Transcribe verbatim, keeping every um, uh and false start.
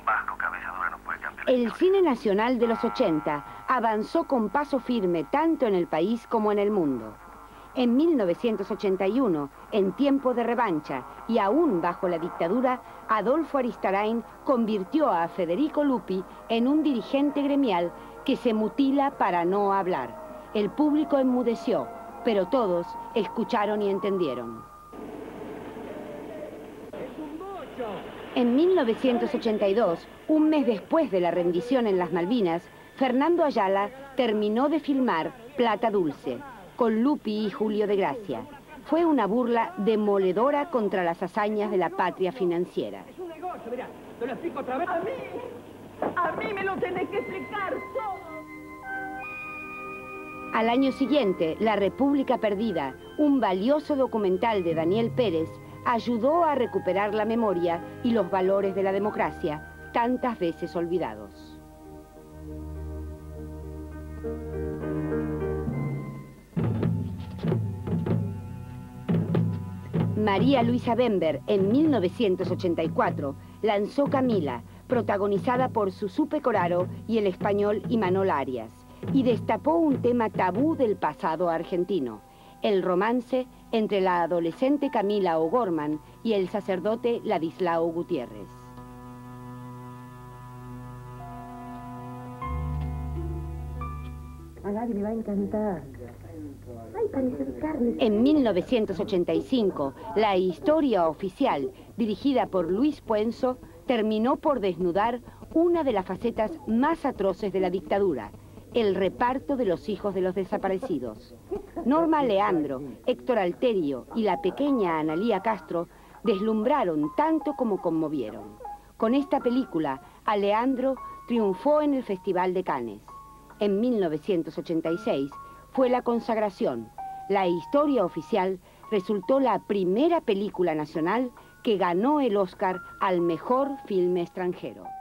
Vasco cabeza dura no puede cambiar. El cine nacional de los ochenta avanzó con paso firme tanto en el país como en el mundo. En mil novecientos ochenta y uno, en tiempo de revancha y aún bajo la dictadura, Adolfo Aristarain convirtió a Federico Lupi en un dirigente gremial que se mutila para no hablar. El público enmudeció, pero todos escucharon y entendieron. En mil novecientos ochenta y dos, un mes después de la rendición en las Malvinas, Fernando Ayala terminó de filmar Plata Dulce, con Lupi y Julio de Gracia. Fue una burla demoledora contra las hazañas de la patria financiera. Es un negocio, mira, te lo explico otra vez. A mí, a mí me lo tenés que explicar todo. Al año siguiente, La República Perdida, un valioso documental de Daniel Pérez, ayudó a recuperar la memoria y los valores de la democracia, tantas veces olvidados. María Luisa Bember, en mil novecientos ochenta y cuatro, lanzó Camila, protagonizada por Susú Pecoraro y el español Imanol Arias, y destapó un tema tabú del pasado argentino, el romance entre la adolescente Camila O'Gorman y el sacerdote Ladislao Gutiérrez. A Gaby le va a encantar. Ay, parece carne. En mil novecientos ochenta y cinco, La Historia Oficial, dirigida por Luis Puenzo, terminó por desnudar una de las facetas más atroces de la dictadura, el reparto de los hijos de los desaparecidos. Norma Leandro, Héctor Alterio y la pequeña Analía Castro deslumbraron tanto como conmovieron. Con esta película, Aleandro triunfó en el Festival de Cannes. En mil novecientos ochenta y seis fue la consagración. La Historia Oficial resultó la primera película nacional que ganó el Oscar al mejor filme extranjero.